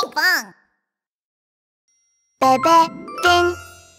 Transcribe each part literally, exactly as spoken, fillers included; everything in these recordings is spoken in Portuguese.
Pan. Bebê Tem.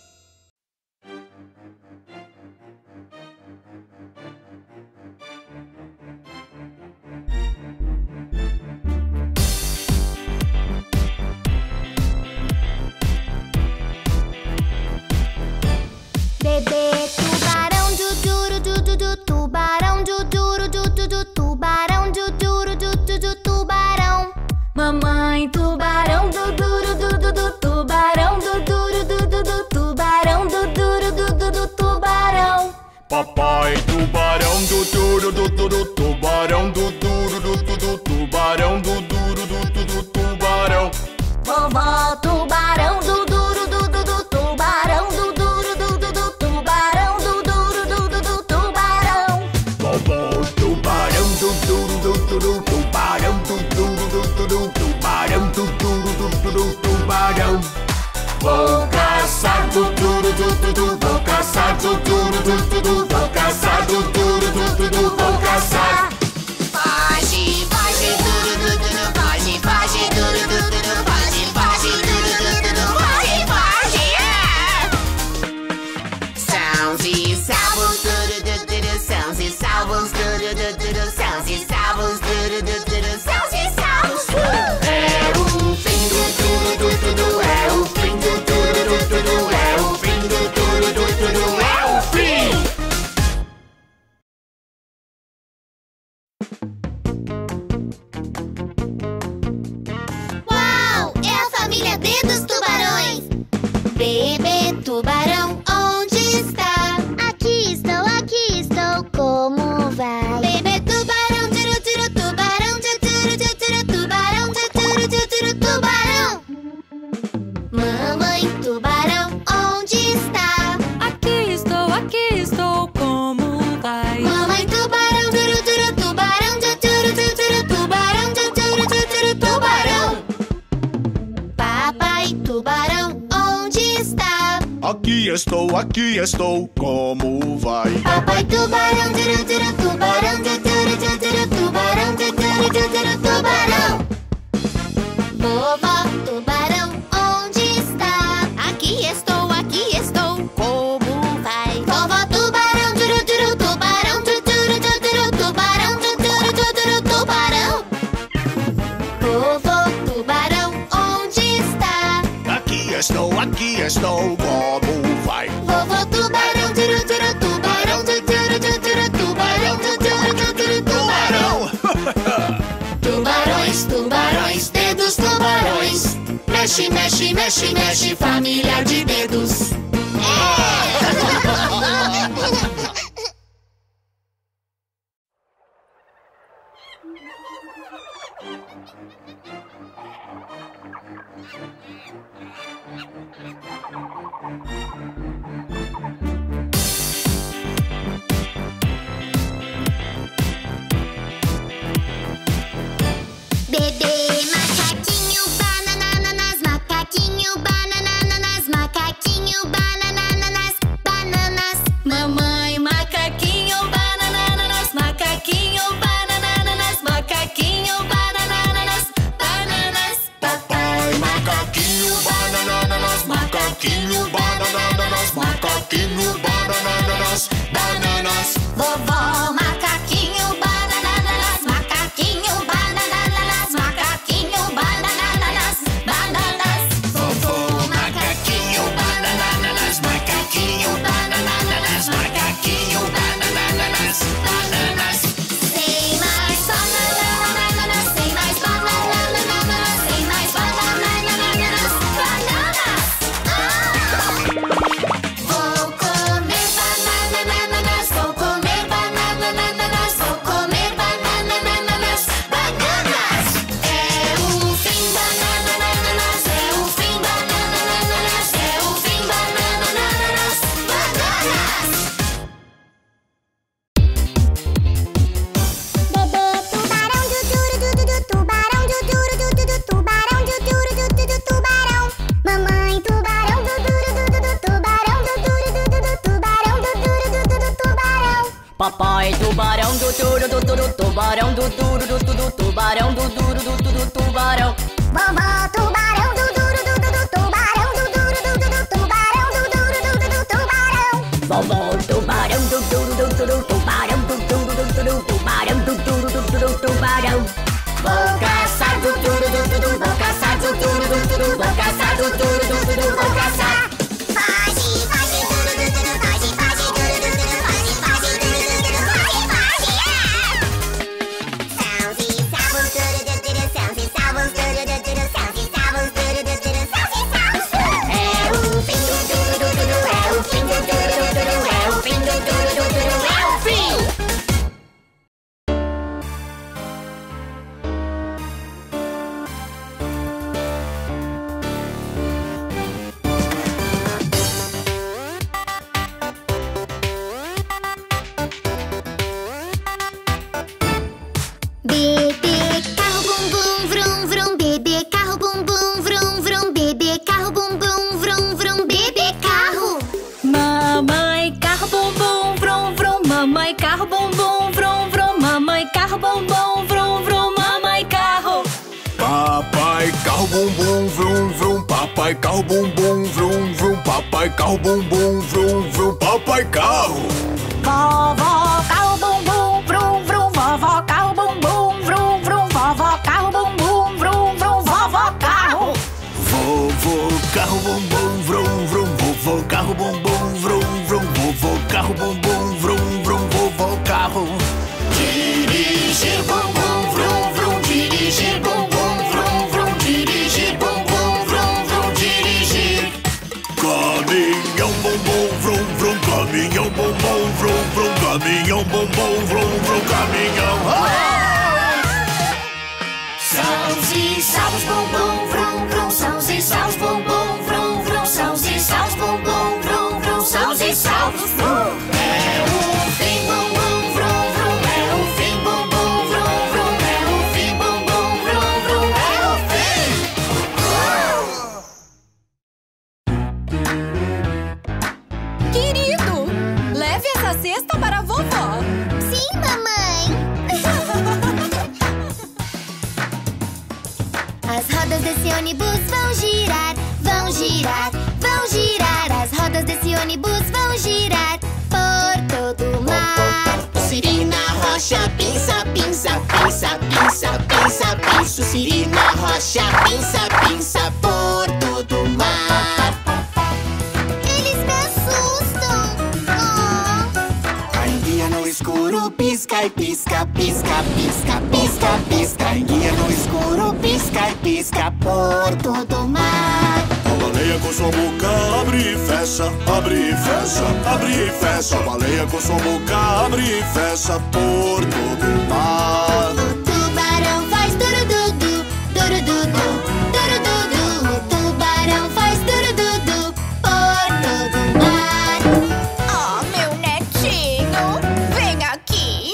Bebê tubarão, du du du du du tubarão, du du du du du tubarão, du du du du du tubarão. Mamãe tubarão, du du du du du tubarão, du du du du du tubarão, du du du du du tubarão. Papai tubarão, du du du du du tubarão, du du du du du tubarão, du du du du du tubarão. Vovó tubarão, du du du du du tubarão, du du du du du tubarão, du du du du du tubarão. Vovó tubarão, du du du du du tubarão, du du du du du tubarão, du du du du du tubarão. Vou caçar, du du du du du, vou caçar, du du du du du, vou caçar, du du du du du, vou caçar. Foge, foge, duro, duro, duro, foge, foge, duro, duro, duro, foge, foge, duro, duro, duro, foge, foge, yeah! Sãos e salvos, duro, duro, duro, sãos e salvos, duro, duro, duro, sãos e salvos, duro, duro, duro, sãos e salvos. É o fim do duro, duro, duro, é o fim do duro, duro, duro, é o fim do duro, duro, duro, é o fim. Uau! É a família D dos tubarões. Bebê tubarão, onde está? Aqui estou, aqui estou, como vai? Bebê tubarão, tiro, tiro, tubarão, tiro, tiro, tiro, tubarão, tiro, tiro, tiro, tubarão. Mamãe tubarão, onde está? Aqui estou, aqui estou, como vai? Mamãe tubarão, tiro, tiro, tubarão, tiro, tiro, tiro, tubarão, tiro, tiro, tiro, tubarão. Papai tubarão, onde está? Aqui estou, aqui estou, como vai? Papai tubarão, tiro, tiro, tubarão, tiro, tiro, tiro, tubarão, tiro, tiro, tiro, tubarão. Vovó tubarão, onde está? Aqui estou, aqui estou, como vai? Vovó tubarão, tiro, tiro, tubarão, tiro, tiro, tiro, tubarão, tiro, tiro, tiro, tubarão. Vovô tubarão, onde está? Aqui estou, aqui estou, como vai? Vovô tubarão, tiro, tiro, tubarão, tiro, tiro, tiro, tubarão, tiro, tiro, tiro, tubarão. Tubarões, tubarões, dedos tubarões. Mexe, mexe, mexe, mexe, família de dedos. Bebê macaquinho, banananas, macaquinho, banananas, macaquinho, banananas, bananas. Mamãe macaquinho, banananas, macaquinho, banananas, macaquinho, bananas, bananas. Papai macaquinho, bananas, macaquinho, bananas, macaquinho, bananas, bananas. Vovó macaquinho, bananas, macaquinho, bananas, macaquinho, bananas, bananas. Vovô macaquinho, bananas, macaquinho, bananas, macaquinho, bananas, bananas. Sem mais bananas, sem mais bananas, sem mais bananas, bananas. Ah! Vou comer bananas, vou comer bananas. Papai carro bum bum vrum vrum, papai carro bum bum vrum vrum, papai carro bum bum vrum vrum, papai carro. Vovó carro bum bum vrum vrum, vovó carro bum bum vrum vrum, vovó carro bum bum vrum vrum, vovó carro. Vovô carro bum bum vrum vrum, vovô carro bum bum vrum vrum, vovô carro bum bum vrum vrum, vovô carro. Dirigir bum bum vrum vrum, dirigir bum bum vrum vrum, dirigir bum bum vrum vrum, dirigir. Caminhão bum bum vrum vrum, caminhão bum bum vrum vrum, caminhão bum bum vrum vrum, caminhão. Sãos e salvos, bum bum vrum vrum, sãos e salvos, bum bum vrum vrum, sãos e salvos, bum bum vrum vrum, sãos e salvos. É o fim, bum bum vrum vrum, é o fim, bum bum vrum vrum, é o fim, bum bum vrum vrum, é o fim. Querido, leve essa cesta para a vovó. Sim, mamãe. As rodas desse ônibus vão girar, vão girar, vão girar. As rodas desse ônibus vão girar por todo o mar. Siri na rocha, pinça, pinça, pinça, pinça, pinça, pinça. Siri na rocha, pinça, pinça por todo o mar. Eles me assustam. Oh. A enguia no escuro pisca e pisca, pisca, pisca, pisca, pisca. A enguia no escuro pisca e pisca por todo o mar. A baleia com sua boca abre e fecha, abre e fecha, abre e fecha. A baleia com sua boca abre e fecha por todo o mar. O tubarão faz durududu, durududu, durududu. O tubarão faz durududu por todo o mar. Oh, meu netinho, vem aqui.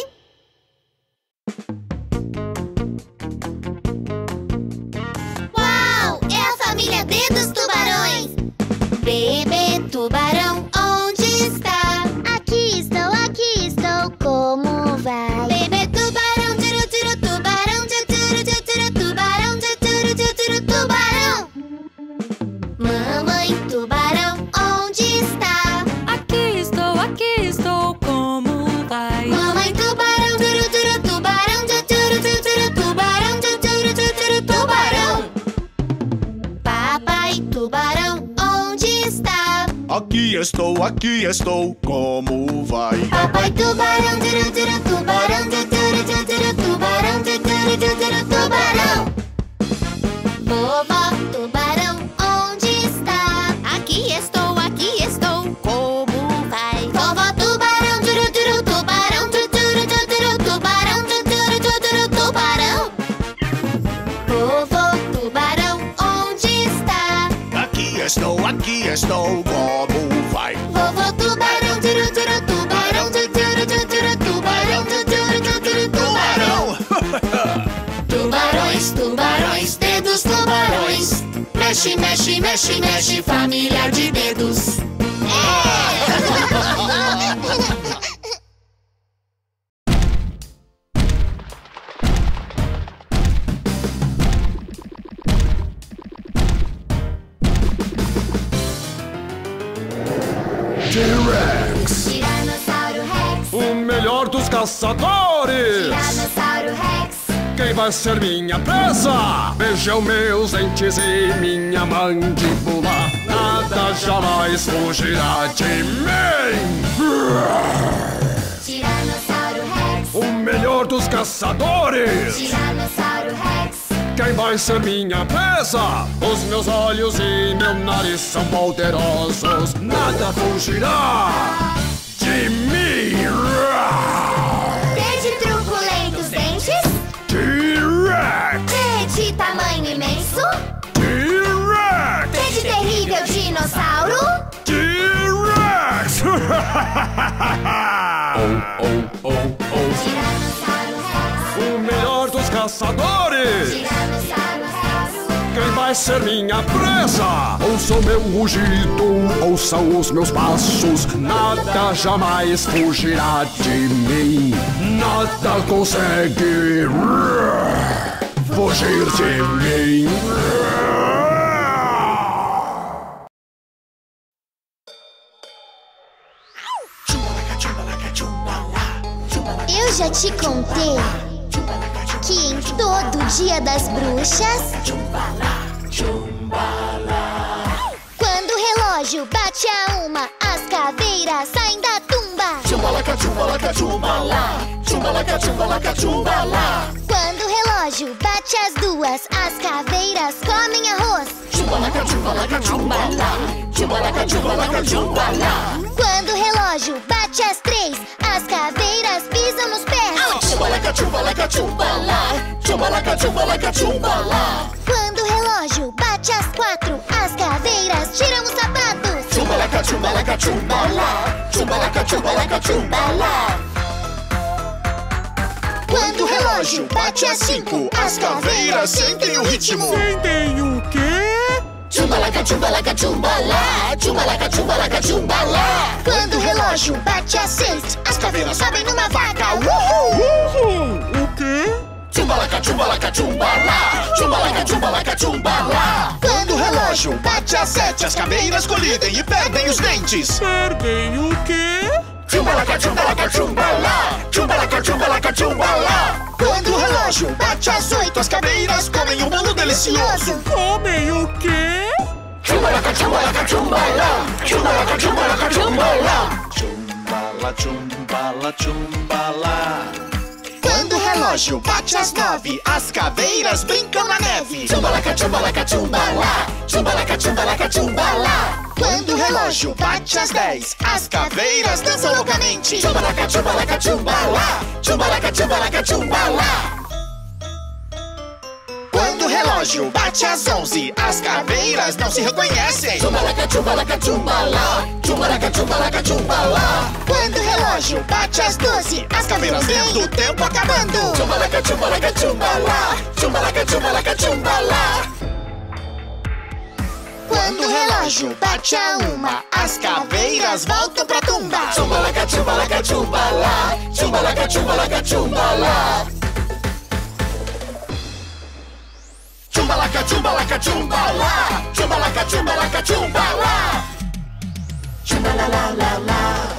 Uau! É a família D dos tubarões. Bebê tubarão, onde está? Aqui estou, aqui estou, como vai? Bebê tubarão, tiro, tiro, tubarão, tiro, tiro, tiro, tiro, tubarão, tiro, tiro, tiro, tiro, tubarão. Mamãe tubarão, onde está? Aqui estou, aqui estou, como vai? Mamãe tubarão, tiro, tiro, tubarão, tiro, tiro, tiro, tiro, tubarão, tiro, tiro, tiro, tiro, tubarão. Papai tubarão, onde está? Aqui estou, aqui estou, como vai? Papai tubarão, tiro, tiro, tubarão, tiro, tiro, tiro, tiro, tubarão, tiro, tiro, tiro, tiro, tubarão. Vovó tubarão, onde está? Aqui estou, aqui estou, como vai? Vovó tubarão, tiro, tiro, tubarão, tiro, tiro, tiro, tiro, tubarão, tiro, tiro, tiro, tiro, tubarão. Vovô tubarão, onde está? Aqui estou, aqui estou, como vai? Vovô tubarão, tiro, tiro, tubarão, tiro, tiro, tiro, tiro, tubarão, tiro, tiro, tiro, tiro, tubarão. Tubarões, tubarões, dedos tubarões. Mexe, mexe, mexe, mexe, família de dedos. T-Rex, Tiranossauro Rex, o melhor dos caçadores. Tiranossauro Rex. Quem vai ser minha presa? Vejam meus dentes e minha mandíbula. Nada jamais fugirá de mim. Tiranossauro Rex, O melhor dos caçadores. Tiranossauro Rex. Quem vai ser minha presa? Os meus olhos e meu nariz são poderosos. Nada fugirá de mim. T de truculentos dentes, T-Rex, T de tamanho imenso, T-Rex, T de terrível dinossauro. T-Rex. Oh, oh, oh, oh. Tiranossauro Rex, O melhor dos caçadores. Tiranossauro Rex. Quem vai ser minha presa? Ouça o meu rugido, ouçam os meus passos. Nada jamais fugirá de mim. Nada consegue fugir de mim. te contei que em todo dia das bruxas, quando o relógio bate a uma, as caveiras saem da tumba. Chumbalaca, chumbalaca, chumbala. Chumbalaca, chumbalaca, chumbala. Quando o relógio bate às duas, as caveiras comem arroz. Chumbalaca, chumbalaca, chumbala. Chumbalaca, chumbalaca, chumbala. Quando o relógio bate às três, as caveiras pisam nos pés. Chumbalaca, chumbalaca, chumbala. Chumbalaca, chumbalaca, chumbala. Quando o relógio bate às quatro, as caveiras tiram os sapatos. Chumbalaca, chumbalaca, chumbala. Chumbalaca, chumbalaca, chumbala. Quando o relógio bate às cinco, as caveiras sentem o ritmo. Sentem o quê? Chumbalaca, chumbalaca, chumbala. Chumbalaca, chumbalaca, chumbala. Quando o relógio bate às seis, as caveiras sobem numa vaca. Uhul! Uhul! O quê? Chumbalaca, chumbalaca, chumbala. Chumbalaca, chumbalaca, chumbala. Quando o relógio bate às sete, as caveiras colidem e perdem os dentes. Perdem o quê? Chumbalaca, chumbalaca, chumbala. Chumbalaca, chumbalaca, chumbala. Quando o relógio bate às oito, as caveiras comem um bolo delicioso. Comem o quê? Chumbalaca, chumbalaca, chumbala. Chumbalaca, chumbalaca, chumbala. Chumbala, chumbala, chumbala. Quando o relógio bate às nove, as caveiras brincam na neve. Chumbalaca, chumbalaca, chumbala. Chumbalaca, chumbalaca, chumbala. Quando o relógio bate às dez, as caveiras dançam loucamente. Chumbalaca, chumbalaca, chumbala. Chumbalaca, chumbalaca, chumbala. Quando o relógio bate às onze, as caveiras não se reconhecem. Chumbalaca, chumbalaca, chumbala. Chumbalaca, chumbalaca, chumbala. Quando o relógio bate às doze, as caveiras vendo o tempo acabando. Chumbalaca, chumbalaca, chumbala. Chumbalaca, chumbalaca, chumbala. Quando o relógio bate a uma, as caveiras voltam pra tumba. Chumbalaca, chumbalaca, chumbala. Chumbalaca, chumbalaca, chumbala. Chumbalaca, chumbalaca, chumbala. Chumbalaca, chumbalaca, chumbala. Chumbalalala.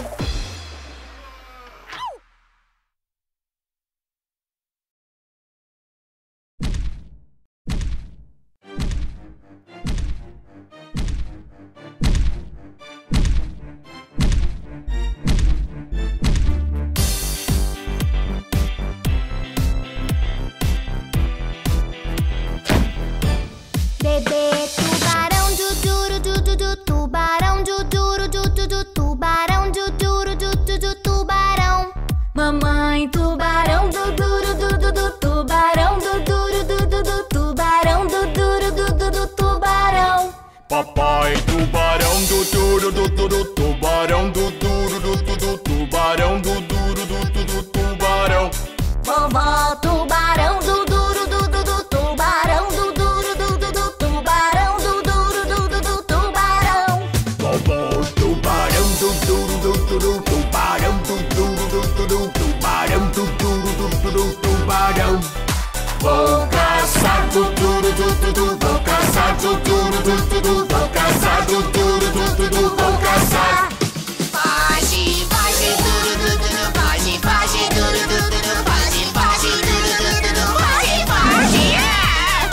Bebê tubarão du duro du du du tubarão du duro du du du tubarão du duro du du du tubarão. Mamãe tubarão do duro do do do tubarão do duro do do do tubarão do duro do do do tubarão. Papai tubarão do duro do do do tubarão do duro do do do tubarão do duro do do do tubarão. Vovó tubarão do duro do do do tubarão do duro do do do tubarão do duro do do do tubarão. Vovó tubarão do duro do do do tubarão do duro do do do tubarão do duro do do do tubarão. Vou caçar do duro do do do, vou caçar do duro do do do, vou caçar do duro do do do, vou caçar. Foge, foge, duro, duro, duro, foge, foge, duro, duro, duro, foge, foge, duro, duro, duro, foge, foge, yeah!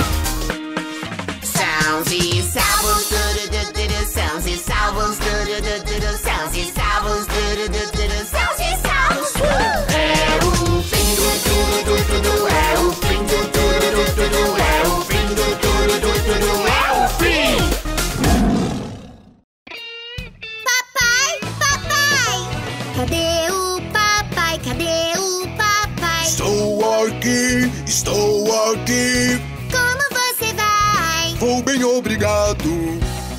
Sãos e salvos, duro, duro, duro, sãos e salvos, duro, duro, duro, sãos e salvos, duro, duro, duro, sãos e salvos. É o fim do duro, duro, duro, é o fim do duro, duro, duro, é o fim do duro, duro, duro, é o fim. Papai, papai, cadê o papai? Cadê o papai? Estou aqui, estou aqui, Como você vai? vou bem obrigado.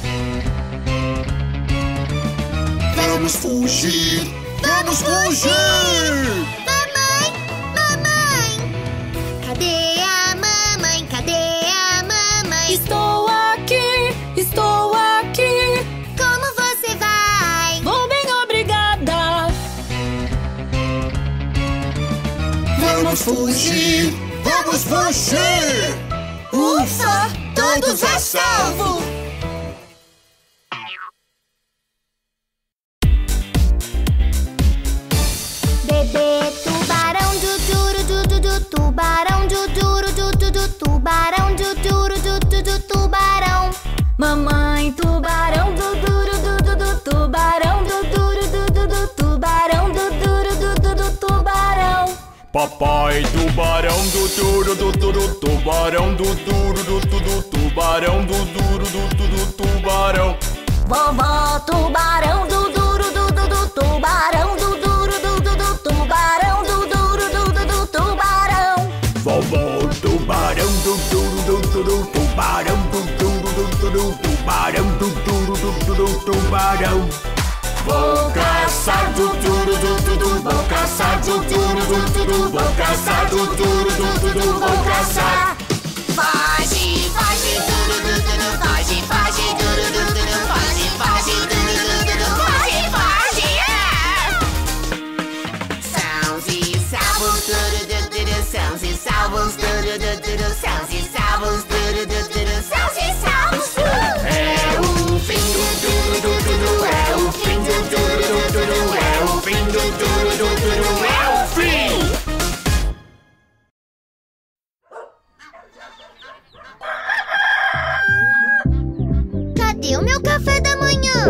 Vamos fugir, vamos fugir. Mamãe, mamãe, cadê a mamãe? Cadê a mamãe? Estou aqui, estou aqui, Como você vai? vou bem obrigada. Vamos fugir, vamos fugir. Ufa, todos a salvo! Bebê tubarão du Mamãe tubarão do duro do du du tubarão do duro do du du tubarão do duro do du du tubarão. Papai tubarão do duro do duro tubarão do duro do duro tubarão do duro do duro tubarão. Vovó tubarão do duro do du du tubarão do duro do du du tubarão do duro do du du tubarão. Vovó tubarão do duro do duro tubarão do duro do duro tubarão do duro do duro tubarão. Vou caçar do duro do duro, vou caçar do duro do duro, vou caçar do duro do duro, vou caçar. Foge, foge, duro, duro, duro, foge, foge, duro, duro, duro, foge, foge, duro, duro, duro, foge, foge, yeah! Sãos e salvos, duro, duro, duro, sãos e salvos, duro, duro, duro, sãos e salvos, duro, duro, duro, sãos e salvos. É o fim do duro do duro, é o fim do duro do duro, é o fim do duro do duro, é o fim. Cadê o meu café da manhã?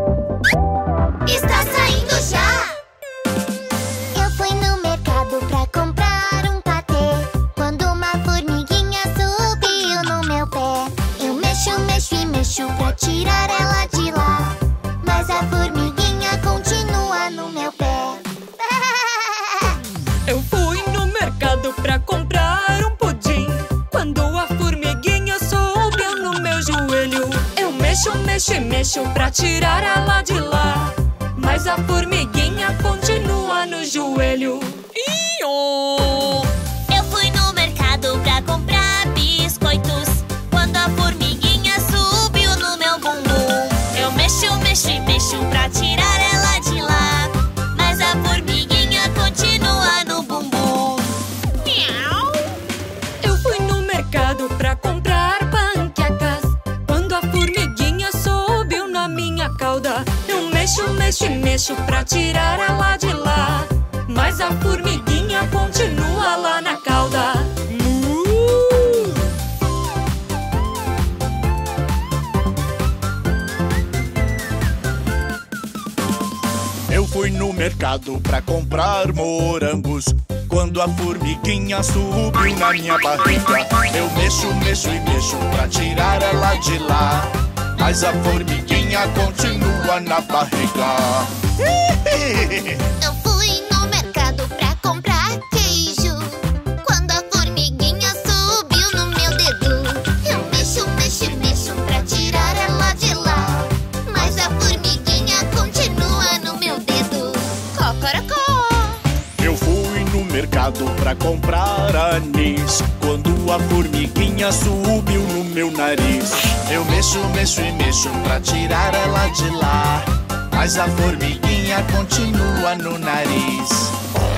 Está saindo já! Eu fui no mercado pra comprar um patê, quando uma formiguinha subiu no meu pé. Eu mexo, mexo e mexo pra tirar ela de lá, mas a formiguinha continua no meu pé. Eu fui no mercado pra comprar um pudim, quando a formiguinha subiu no meu joelho. Eu mexo, mexo e mexo pra tirar ela de lá, mas a formiguinha continua no joelho. Iô! Eu fui no mercado pra comprar biscoitos, quando a formiguinha subiu no meu bumbum. Eu mexo, mexo e mexo pra tirar ela de lá, mas a formiguinha continua no bumbum. Miau! Eu fui no mercado pra comprar panquecas, quando a formiguinha subiu na minha cauda. Eu mexo, mexo e mexo pra tirar ela de lá, mas a formiguinha continua lá na cauda. Uh! Eu fui no mercado pra comprar morangos, quando a formiguinha subiu na minha barriga. Eu mexo, mexo e mexo pra tirar ela de lá, mas a formiguinha continua na barriga. Eu fui no mercado pra comprar queijo, quando a formiguinha subiu no meu dedo. Eu mexo, mexo e mexo pra tirar ela de lá, mas a formiguinha continua no meu dedo. Cocorocó! Eu fui no mercado pra comprar anis, quando a formiguinha subiu no meu nariz. Eu mexo, mexo e mexo pra tirar ela de lá, mas a formiguinha continua no nariz.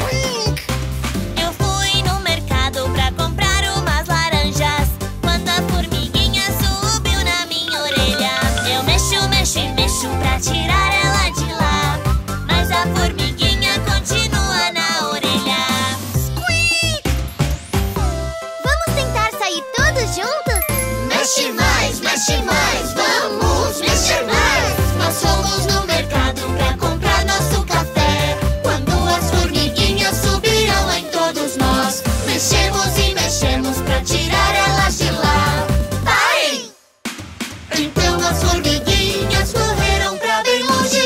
Eu fui no mercado pra comprar umas laranjas, quando a formiguinha subiu na minha orelha. Eu mexo, mexo e mexo pra tirar ela de lá, mas a formiguinha continua na orelha. Squeak! Vamos tentar sair todos juntos? Mexe mais, mexe mais, vamos mexer mais. Nós fomos no mercado pra comprar nosso café, quando as formiguinhas subiram em todos nós. Mexemos e mexemos pra tirar elas de lá. Parem! Então as formiguinhas correram pra bem longe.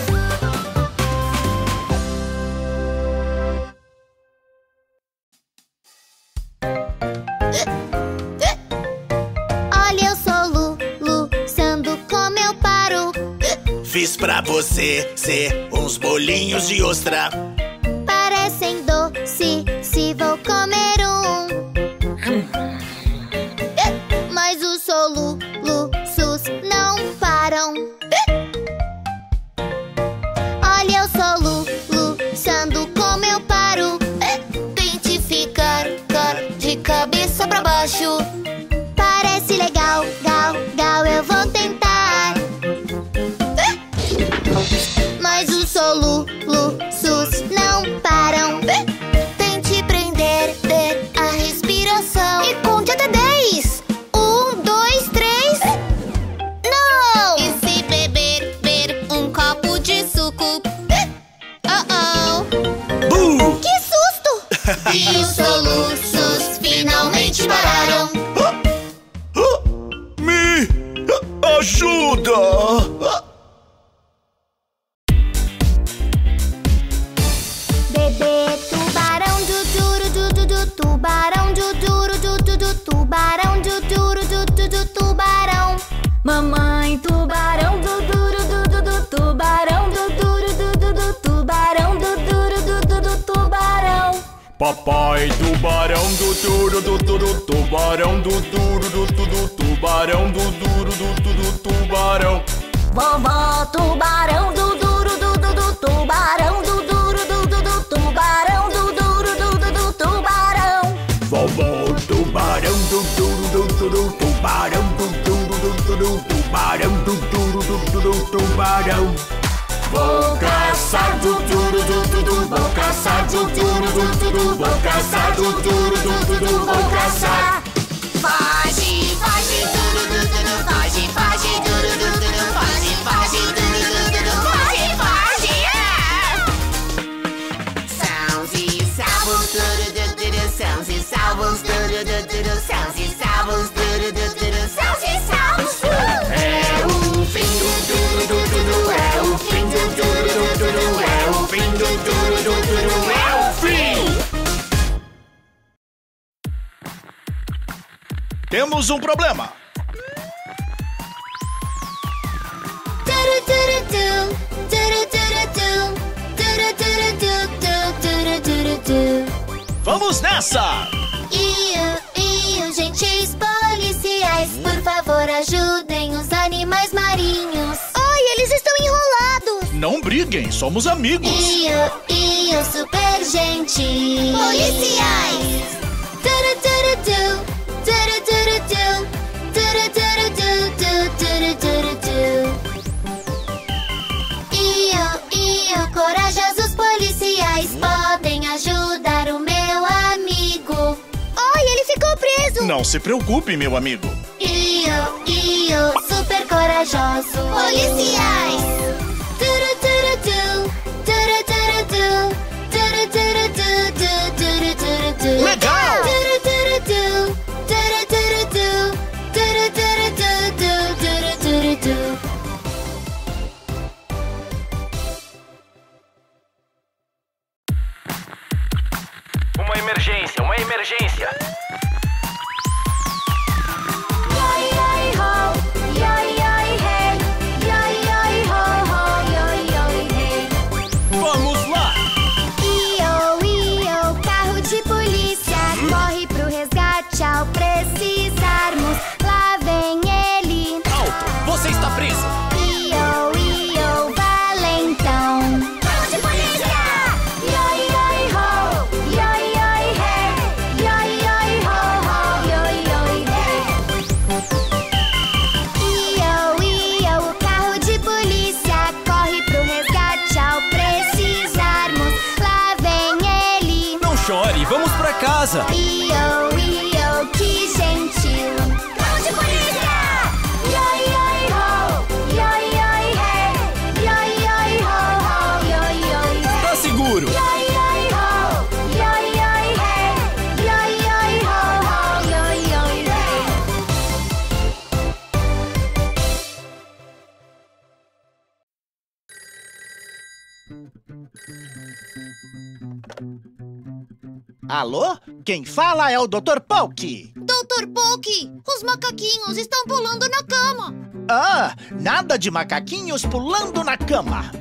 Olha, eu sou Lulu, sando como eu paro. Fiz pra você ser uns bolinhos de ostra. Parecem doce, se vou comer um. Mas os soluços não param. Olha, eu sou Lulu, sando como eu paro. Tente ficar de cabeça pra baixo. Parece legal, gal, gal, eu vou tentar. Mas os soluços ajuda! Bebê tubarão du duro du du du tubarão du duro du du du tubarão du duro du du du tubarão. Mamãe tubarão du duro du du du tubarão du duro du du du tubarão du duro du du du tubarão. Papai tubarão do duro do duro tubarão do duro do duro tubarão do duro do duro tubarão. Vovó tubarão du duro du du du tubarão du duro du du du tubarão du duro du du du tubarão. Vovó tubarão do duro do duro tubarão do duro do duro tubarão do duro do duro tubarão. Vou caçar do duro do duro, vou caçar do duro do duro, vou caçar do duro do duro, vou caçar. Foge, foge, duro, duro, duro, foge, foge, duro, duro, duro, foge, foge, duro, duro, duro, foge, foge, yeah! Sãos e salvos, duro, duro, duro, sãos e salvos, duro, duro, duro, sãos e salvos, duro, duro, duro, sãos e salvos. É o fim do duro do duro, é o fim do duro do duro, é o fim do duro do duro, é o fim. Temos um problema. Duro duro du duro duro du duro duro du duro duro du. Vamos nessa! Iu, iu, gentes policiais, por favor ajudem os animais marinhos. Ai, eles estão enrolados. Não briguem, somos amigos. Iu, iu, super gente. Policiais. Duru, duru, du. Duru, duru, du. Duru, duru, du, du, duru, duru, du. Iu, iu, corajosos policiais podem ajudar o meu amigo. Ai, ele ficou preso. Não se preocupe, meu amigo. Iu, iu, super corajoso. Policiais. Duru, duru, du. Duru, duru, du. Duru, duru, du, du, duru, duru, du. Legal! Duru, duru, du. Duru, duru, du. Duru, duru, du, du, duru, duru, du. Uma emergência, uma emergência. Yoi, yoi, ho, yoi, yoi, hey. Yoi, yoi, ho, ho, yoi, yoi, hey. Vamos lá! Io, io, carro de polícia, corre pro resgate ao precisarmos. Lá vem ele. Alto! Você está preso! Io, io, valentão. Carro de polícia! Yoi, yoi, ho, yoi, yoi, hey. Yoi, yoi, ho, ho, yoi, yoi, hey. Io, io, o carro de polícia corre pro resgate ao precisarmos. Lá vem ele. Não chore, vamos pra casa! Io, io, que gentil. Carro de polícia! Yoi, yoi, ho, yoi, yoi, hey. Yoi, yoi, ho, ho, yoi, yoi, hey. Tá seguro! Yoi, yoi, ho, yoi, yoi, hey. Yoi, yoi, ho, ho, yoi, yoi, hey. Alô? Quem fala é o doutor Polk. doutor Polk, os macaquinhos estão pulando na cama. Ah, nada de macaquinhos pulando na cama.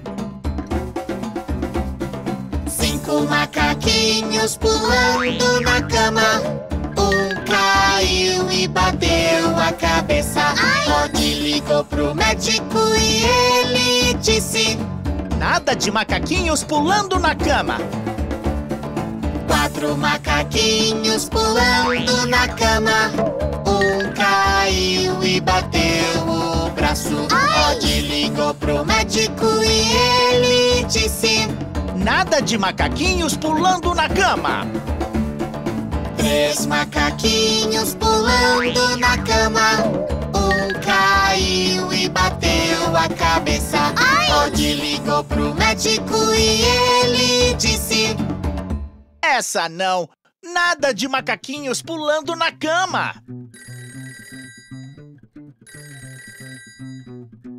Cinco macaquinhos pulando na cama. Um caiu e bateu a cabeça. Rod ligou pro médico e ele disse: Nada de macaquinhos pulando na cama. quatro macaquinhos pulando na cama. Um caiu e bateu o braço. Rod ligou pro médico e ele disse: Nada de macaquinhos pulando na cama. Três macaquinhos pulando na cama. Um caiu e bateu a cabeça. Rod ligou pro médico e ele disse: Essa não. Nada de macaquinhos pulando na cama.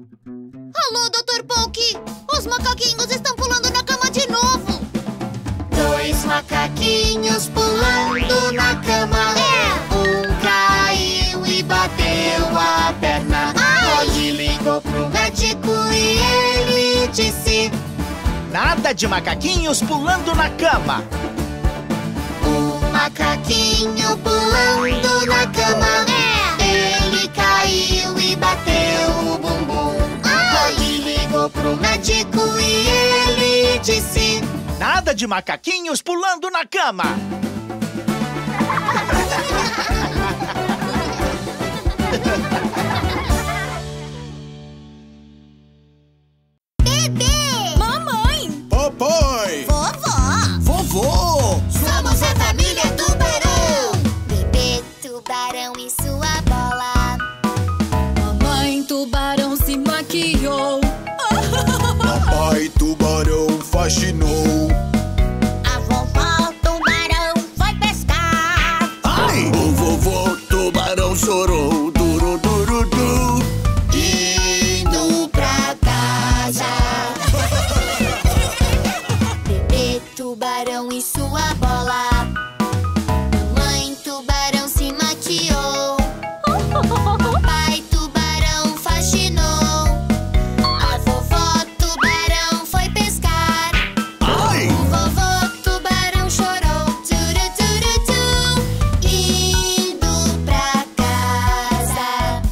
macaquinhos estão pulando na cama de novo. Dois macaquinhos pulando na cama. É. Um caiu e bateu a perna. Polly ligou pro médico e ele disse: nada de macaquinhos pulando na cama. Um macaquinho pulando na cama. É. Ele caiu e bateu o bumbum. Polly ligou pro médico e ele disse: nada de macaquinhos pulando na cama. Bebê! Mamãe! Papai! Vovó! Vovô! Somos a família Tubarão! Bebê Tubarão e sua bola. Mamãe tubarão se maquiou. Papai tubarão faxinou. A vovó Tubarão foi pescar. Ai! O vovô tubarão chorou. Duro, duro, duro. Indo pra casa. Bebê Tubarão e sua bola. Mamãe Tubarão se maquiou. Papai Tubarão faxinou. A vovó Tubarão foi pescar. Ai! O vovô Tubarão chorou. Turu, turu, tu. Indo pra casa.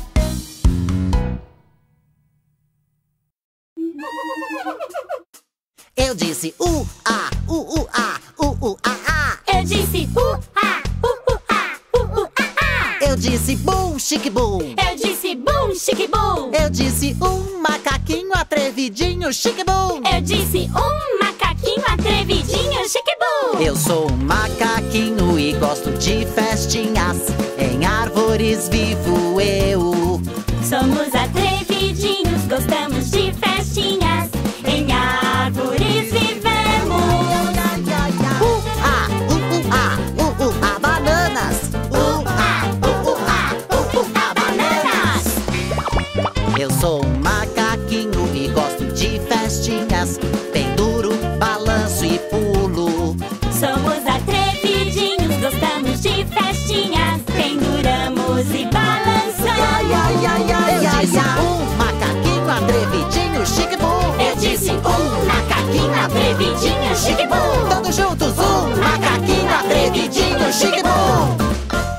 Eu disse u, a, u, u, a, u, u, a, a. Eu disse uh, ah, uh, uh, ah, uh, uh, ah, ah. Eu disse bum, chique bum. Eu disse bum, chique bum. Eu disse um macaquinho atrevidinho, chique bum. Eu disse um macaquinho atrevidinho, chique bum. Eu sou um macaquinho e gosto de festinhas. Em árvores vivo eu. Somos atrevidinhos, gostamos de festinhas. Em árvores vivemos. U, a, u, u, a, u, u, a, bananas. U, a, u, u, a, u, u, a, bananas. Eu sou um macaquinho e gosto de festinhas. Penduro, balanço e pulo. Somos atrevidinhos, gostamos de festinhas. Penduramos e balançamos. Eu disse um macaquinho atrevidinho, chique bum. Eu disse um macaquinho atrevidinho, chique bum. Todos juntos, um macaquinho atrevidinho, chique bum.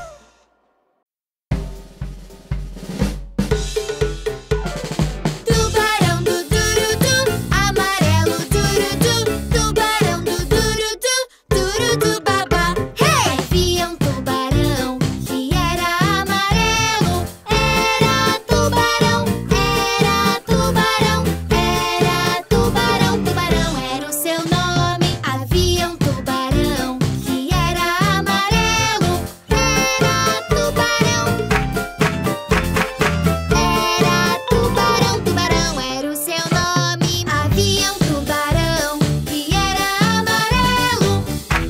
Tubarão do Durudu, amarelo Durudu. Tubarão do Durudu, Durudu babá. Hey! Havia um tubarão que era amarelo. Era tubarão, era tubarão, era tubarão. Tubarão era o seu nome. Havia um tubarão que era amarelo. Era tubarão. Era tubarão, tubarão era o seu nome. Havia um tubarão que era amarelo.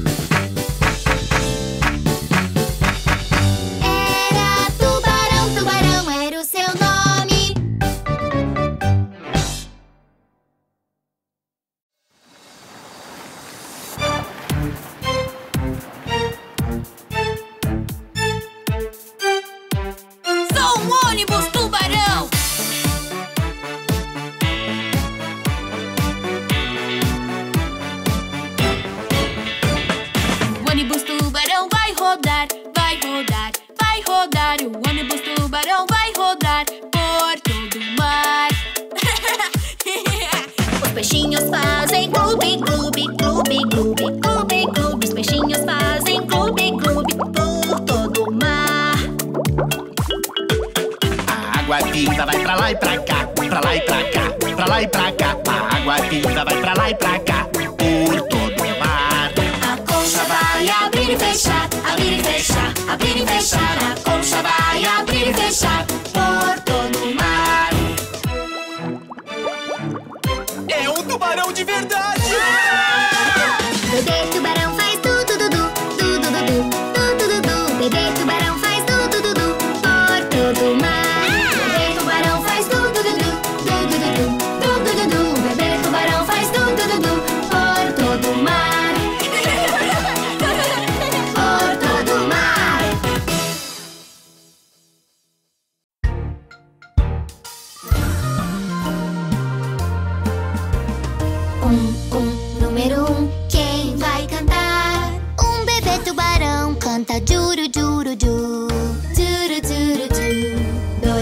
Era tubarão, tubarão era o seu nome. Sou um ônibus tubarão! O ônibus tubarão vai rodar, vai rodar, vai rodar. O ônibus tubarão vai rodar por todo o mar. Os peixinhos fazem clube, clube, clube, clube, clube, clube. Os peixinhos fazem clube, clube por todo o mar. A água viva vai pra lá e pra cá, pra lá e pra cá, pra lá e pra cá. A água viva vai pra lá e pra cá, por todo o mar. A concha vai abrir e fechar, abrir e fechar, abrir e fechar. A concha vai abrir e fechar por todo o mar. É um tubarão de verdade! Bebê tubarão faz du du du du, du du du du, du du du du. Bebê tubarão faz du du du du por todo o mar. Bebê tubarão faz du du du du, du du du du, du du du du. Bebê tubarão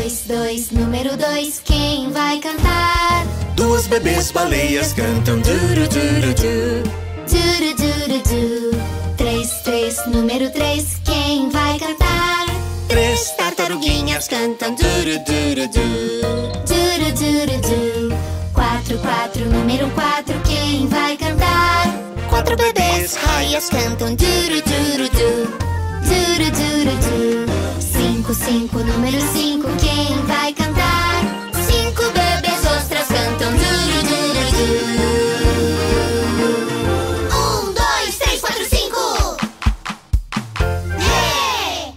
dois, dois, número dois, quem vai cantar? Duas bebês baleias cantam duru duru du. Duru duru du. Três, três, número três, quem vai cantar? Três tartaruguinhas cantam duru duru du. Duru duru du. Quatro, quatro, número quatro, quem vai cantar? Quatro bebês raias cantam duru duru du. Duru duru du. Cinco, cinco, número cinco, quem vai cantar? Cinco bebês ostras cantam duru duru du. Um, dois, três, quatro, cinco. Hey!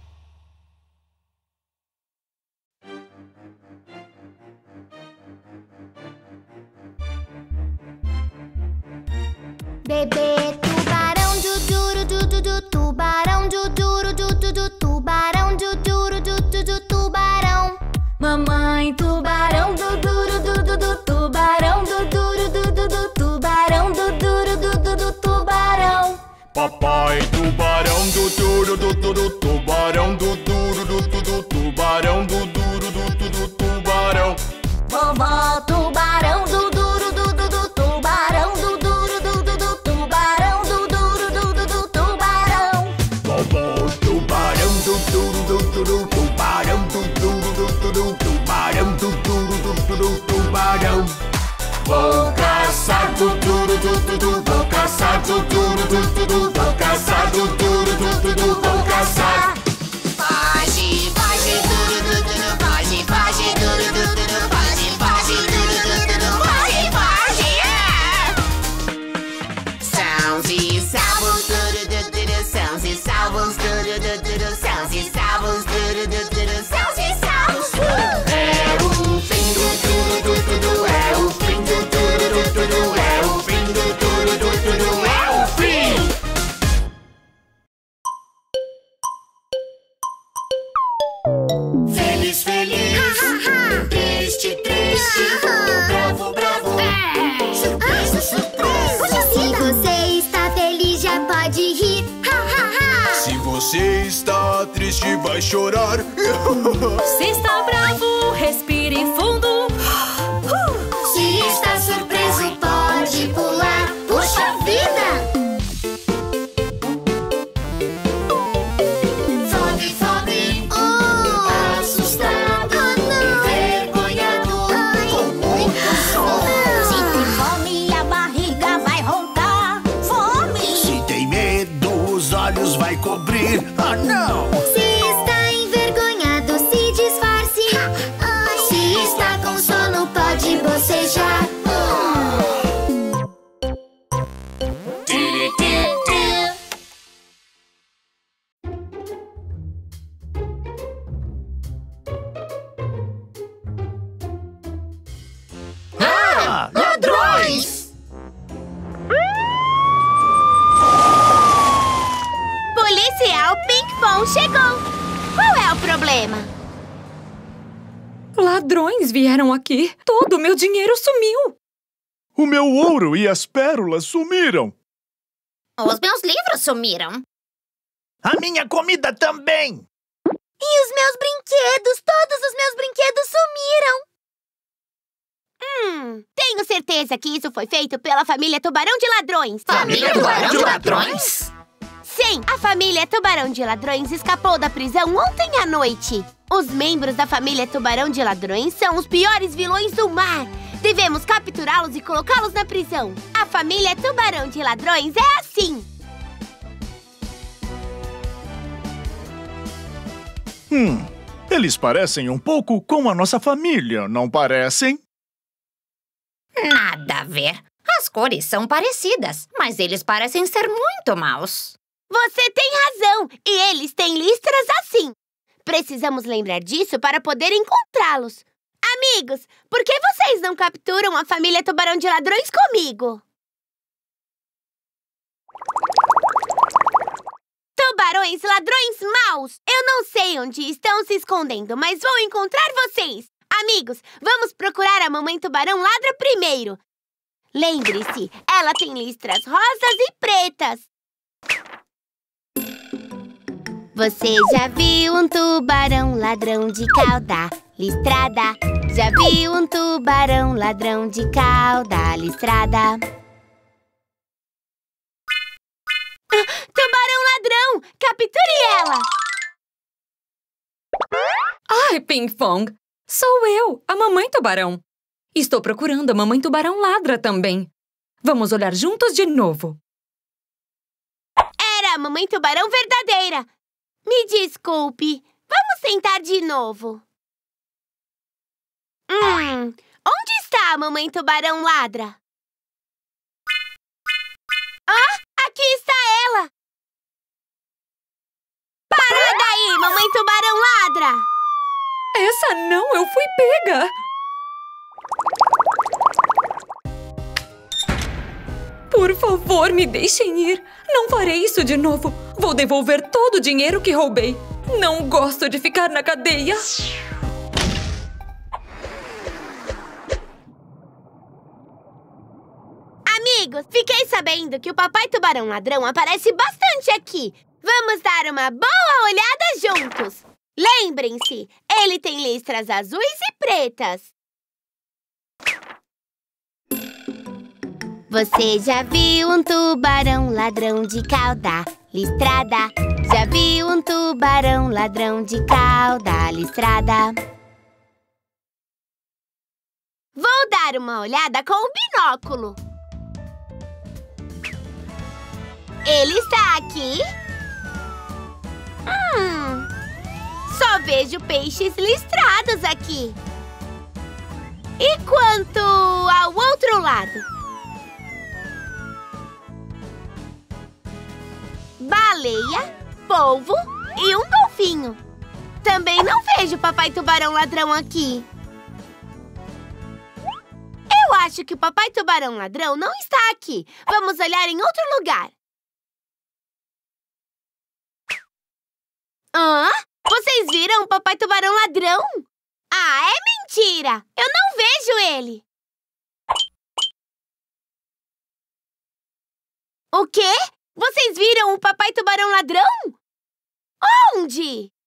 Bebê tubarão du duru du du du. Tubarão du duru du du du. Tubarão du duru du du du. Tubarão. Mamãe tubarão du duru du du du. Tubarão du duru du du du. Tubarão du duru du du du. Tubarão. Papai tubarão do duro do duro, tubarão do duro do duro, tubarão do duro do duro, tubarão. Vovó tubarão du duru du du du. Tubarão du duru du du du. Tubarão du duru du du du. Tubarão. Vovó tubarão do duro do duro, tubarão do duro do duro, tubarão do duro do duro, tubarão. Vou caçar do duro do duro, vou caçar do duro do duro, vou caçar do duro do duro, vou caçar. Foge, foge, duro, duro, duro, foge, foge, duro, duro, duro, foge, foge, duro, duro, duro, foge, foge, yeah! Sãos e salvos, duro, duro, duro, sãos e salvos, duro, duro, duro, sãos e salvos, duro, duro, duro, sãos e salvos. É o fim do duro, duro, duro, é o fim do duro, duro, duro, é o fim do duro, duro, duro, é o fim. Feliz, feliz, triste, triste, bravo, bravo, surpresa, surpresa. Se você está feliz, já pode rir. Ha, ha, ha. Se você está triste, vai chorar. Se está bravo, respire fundo. Se está surpreso, pode pular. Puxa vida! Fome, fome, Oh, assustado, oh não! envergonhado, com muito sono. Se tem fome, a barriga vai roncar. Fome. Se tem medo, os olhos vai cobrir. Ah, não! Se está envergonhado, se disfarce. Se está com sono, pode bocejar. Tiri, tiri, tiri. Ah, ladrões! Policial Pinkfong chegou. Qual é o problema? Ladrões vieram aqui. Todo o meu dinheiro sumiu. O meu ouro e as pérolas sumiram. Os meus livros sumiram. A minha comida também! E os meus brinquedos, todos os meus brinquedos sumiram. Hum, tenho certeza que isso foi feito pela família Tubarão de Ladrões. Família Tubarão de Ladrões? Sim, a família Tubarão de Ladrões escapou da prisão ontem à noite. Os membros da família Tubarão de Ladrões são os piores vilões do mar. Devemos capturá-los e colocá-los na prisão. A família Tubarão de Ladrões é assim. Hum, eles parecem um pouco com a nossa família, não parecem? Nada a ver. As cores são parecidas, mas eles parecem ser muito maus. Você tem razão, e eles têm listras assim. Precisamos lembrar disso para poder encontrá-los. Amigos, por que vocês não capturam a família Tubarão de Ladrões comigo? Tubarões, ladrões maus! Eu não sei onde estão se escondendo, mas vou encontrar vocês! Amigos, vamos procurar a mamãe Tubarão Ladra primeiro. Lembre-se, ela tem listras rosas e pretas. Você já viu um tubarão ladrão de cauda listrada? Já viu um tubarão ladrão de cauda listrada? Ah, tubarão ladrão! Capture ela! Ai, Pinkfong! Sou eu, a Mamãe Tubarão. Estou procurando a Mamãe Tubarão Ladra também. Vamos olhar juntos de novo. Era a Mamãe Tubarão verdadeira. Me desculpe. Vamos tentar de novo. Hum, onde está a Mamãe Tubarão Ladra? Ah, aqui está ela! Para daí, Mamãe Tubarão Ladra! Essa não, eu fui pega! Por favor, me deixem ir. Não farei isso de novo. Vou devolver todo o dinheiro que roubei. Não gosto de ficar na cadeia. Amigos, fiquei sabendo que o Papai Tubarão Ladrão aparece bastante aqui. Vamos dar uma boa olhada juntos. Lembrem-se, ele tem listras azuis e pretas. Você já viu um tubarão ladrão de cauda listrada? Já viu um tubarão ladrão de cauda listrada? Vou dar uma olhada com o binóculo. Ele está aqui? Hum, só vejo peixes listrados aqui. E quanto ao outro lado? Baleia, polvo e um golfinho. Também não vejo o Papai Tubarão Ladrão aqui. Eu acho que o Papai Tubarão Ladrão não está aqui. Vamos olhar em outro lugar. Hã? Vocês viram o Papai Tubarão Ladrão? Ah, é mentira! Eu não vejo ele. O quê? Vocês viram o Papai Tubarão Ladrão? Onde?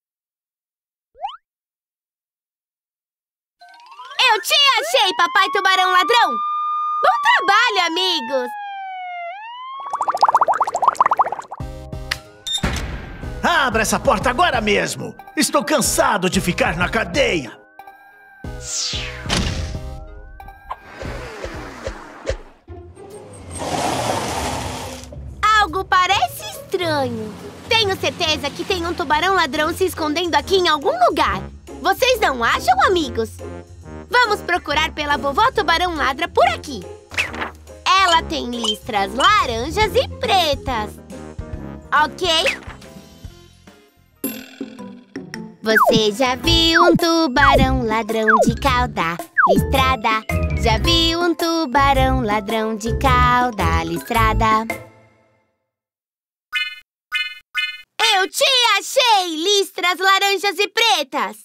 Eu te achei, Papai Tubarão Ladrão! Bom trabalho, amigos! Abra essa porta agora mesmo! Estou cansado de ficar na cadeia! Algo parece estranho. Tenho certeza que tem um tubarão ladrão se escondendo aqui em algum lugar. Vocês não acham, amigos? Vamos procurar pela vovó Tubarão Ladra por aqui. Ela tem listras laranjas e pretas. Ok? Você já viu um tubarão ladrão de cauda listrada? Já viu um tubarão ladrão de cauda listrada? Eu te achei, listras laranjas e pretas!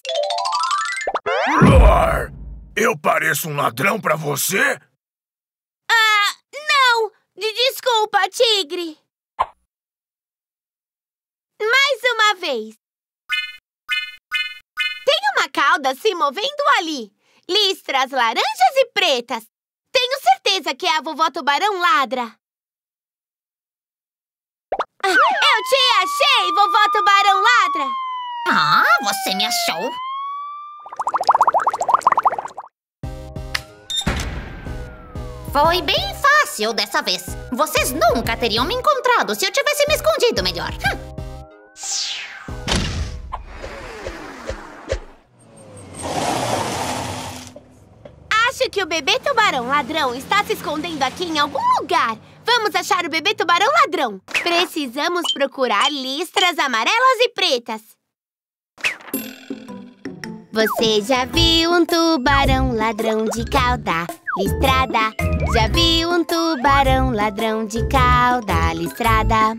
Roar! Eu pareço um ladrão pra você? Ah, não! De desculpa, tigre! Mais uma vez! Tem uma cauda se movendo ali. Listras laranjas e pretas. Tenho certeza que é a vovó Tubarão Ladra. Ah, eu te achei, vovó Tubarão Ladra! Ah, você me achou? Foi bem fácil dessa vez. Vocês nunca teriam me encontrado se eu tivesse me escondido melhor. Hum. Acho que o bebê tubarão ladrão está se escondendo aqui em algum lugar. Vamos achar o bebê tubarão ladrão. Precisamos procurar listras amarelas e pretas. Você já viu um tubarão ladrão de cauda listrada? Já viu um tubarão ladrão de cauda listrada?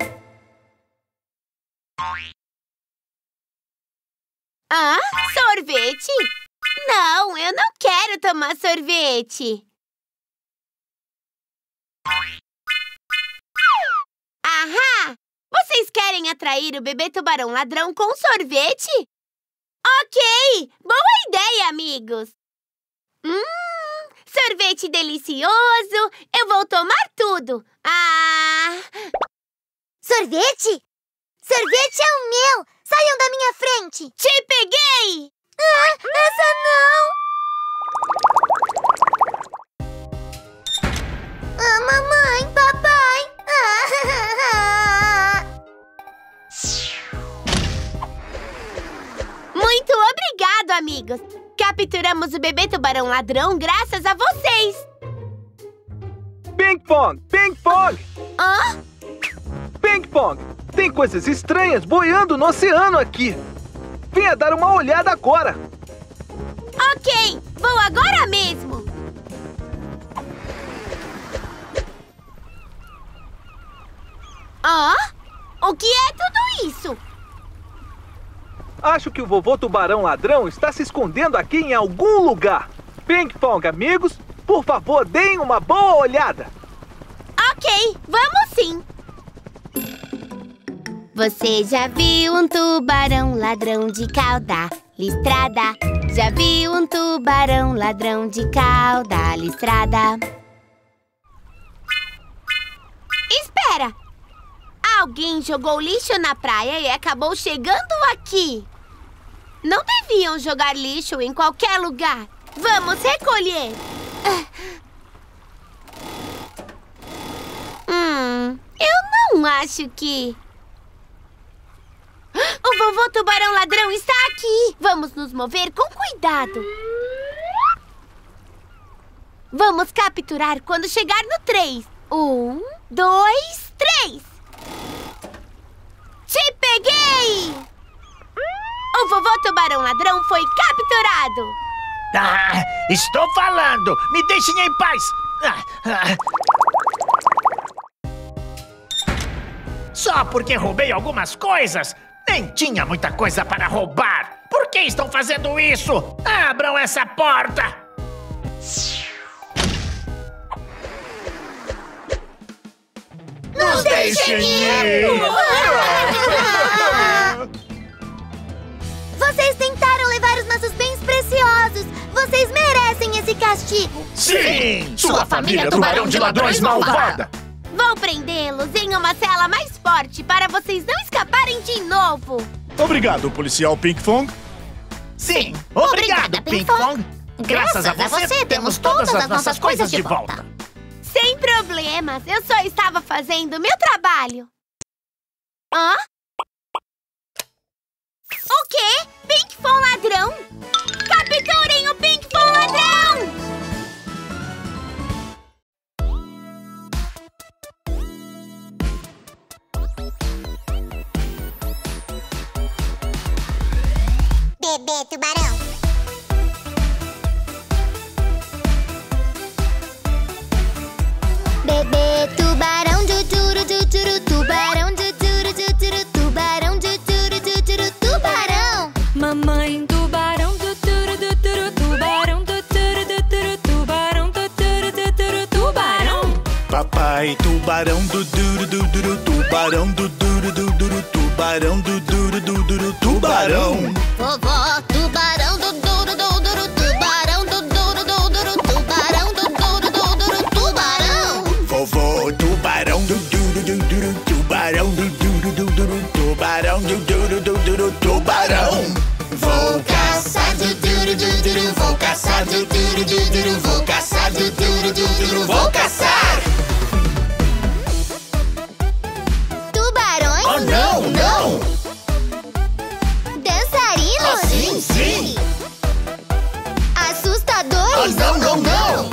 Ah, sorvete? Não, eu não quero tomar sorvete. Ahá! Vocês querem atrair o bebê tubarão ladrão com sorvete? Ok! Boa ideia, amigos! Hum, sorvete delicioso! Eu vou tomar tudo! Ah! Sorvete? Sorvete é o meu! Saiam da minha frente! Te peguei! Ah, essa não! Ah, mamãe, papai! Ah. Muito obrigado, amigos! Capturamos o bebê tubarão ladrão graças a vocês! Ping Pong! Ping Pong! Hã? Ping Pong! Tem coisas estranhas boiando no oceano aqui! Venha dar uma olhada agora! Ok! Vou agora mesmo! Hã? O que é tudo isso? Acho que o vovô tubarão ladrão está se escondendo aqui em algum lugar. Ping Pong, amigos, por favor, deem uma boa olhada. Ok, vamos sim. Você já viu um tubarão ladrão de cauda listrada? Já viu um tubarão ladrão de cauda listrada? Espera! Alguém jogou lixo na praia e acabou chegando aqui. Não deviam jogar lixo em qualquer lugar. Vamos recolher. Hum, eu não acho que... O vovô tubarão ladrão está aqui. Vamos nos mover com cuidado. Vamos capturar quando chegar no três. Um, dois, três. Te peguei! O vovô tubarão ladrão foi capturado. Ah, estou falando! Me deixem em paz! Ah, ah. Só porque roubei algumas coisas? Nem tinha muita coisa para roubar! Por que estão fazendo isso? Abram essa porta! Nos deixem ir! Vocês tentaram levar os nossos bens preciosos! Vocês merecem esse castigo! Sim! Sua família tubarão de ladrões malvada! Vou prendê-los em uma cela mais forte para vocês não escaparem de novo! Obrigado, policial Ping Pong. Sim, obrigado, Obrigada, Ping Ping Pong. Pong. Graças, a, você, temos todas as nossas coisas de volta. Sem problemas, eu só estava fazendo o meu trabalho. Hã? O quê? Ping Pong ladrão? Capturem o Ping Pong ladrão! Bebê tubarão. Bebê tubarão, tuturu, tuturu, tubarão, tuturu, tuturu, tubarão, tuturu, tuturu, tubarão. Mamãe tubarão, tuturu, tuturu, tubarão, tuturu, tuturu, tubarão, tuturu, tuturu, tubarão. Papai tubarão, duduru, duduru, tubarão, duduru, duduru, tubarão, duduru, duduru, tubarão. Vovó tubarão, duduru, duduru, tubarão, duduru, duduru, tubarão, duduru, duduru, tubarão. Vovô tubarão, duduru, duduru, tubarão, duduru, duduru, tubarão, duduru, duduru, tubarão. Vou caçar, duduru, duduru, vou caçar, duduru, duduru, vou caçar, duduru, duduru, vou caçar. Tubarões? Oh, não, não! Dançarinos? Oh, sim, sim! Assustadores? Oh, não, não, não!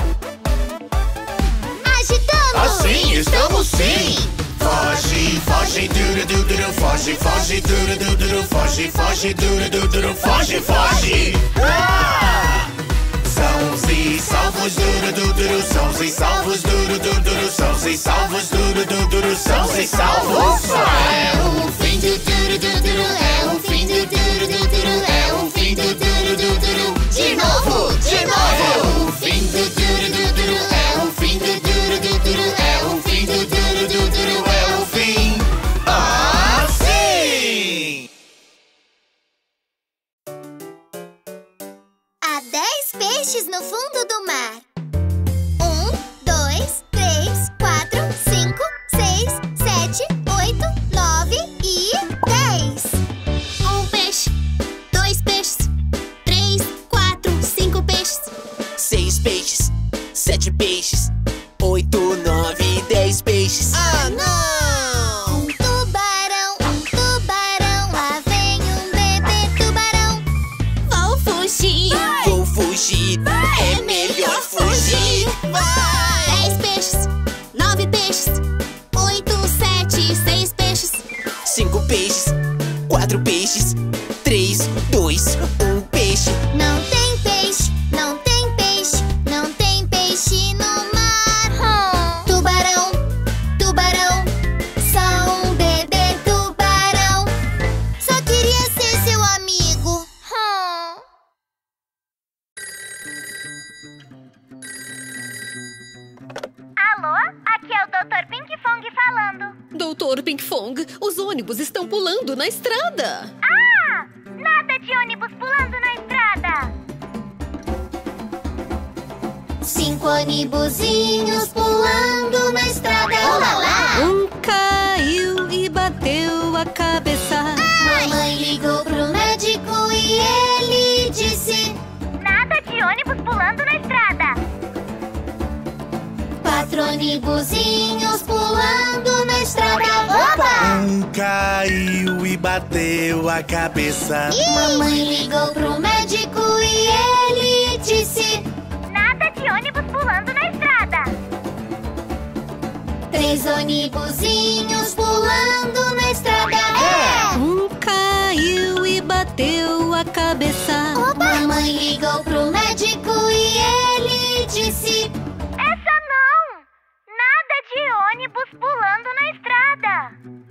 Agitando? Assim estamos sim! Foge, foge, duro, duro, foge, foge, duro, duro, foge, foge, duro, duro, foge, foge! Ah! Sãos e salvos, duro, duro, sãos e salvos, duro, duro, sãos e salvos, duro, duro, sãos e salvos! É o fim do duro, duro, é o fim do duro, duro, é o fim do duro, duro, de novo, de novo! É o fim do duro, duro, é o fim do duro, duro, é o fim do duro, duro, é o fim! Ah! dez peixes no fundo do mar. Um, dois, três, quatro, cinco, seis, sete, oito, nove e dez. Um peixe, dois peixes, três, quatro, cinco peixes. Seis peixes, sete peixes, oito, nove, dez peixes. Ah, não! Um tubarão, um tubarão, lá vem um bebê tubarão. Vou fugir, Vou fugir, é melhor fugir. vai! Dez peixes, nove peixes, oito, sete, seis peixes. Cinco peixes, quatro peixes, três, dois, um peixe. Não tem peixe, não tem peixe, não tem peixe no mar. Hum. Tubarão, tubarão, só um bebê tubarão. Só queria ser seu amigo. Hum. Alô? Aqui é o doutor Pink Fong falando. Doutor Pink Fong, os ônibus estão pulando na estrada. Ah! Nada de ônibus pulando na estrada. Cinco ônibusinhos pulando na estrada. Olá lá! Um caiu e bateu a cabeça. Mamãe ligou pro médico e ele disse: Nada de ônibus pulando na estrada. quatro ônibusinhos pulando na estrada. Opa! Um caiu e bateu a cabeça. Mamãe ligou pro médico e ele disse: Nada de ônibus pulando na estrada. três ônibusinhos pulando na estrada. É! Um caiu e bateu a cabeça. Opa! Mamãe ligou pro médico e ele disse: Essa não! Nada de ônibus pulando na estrada.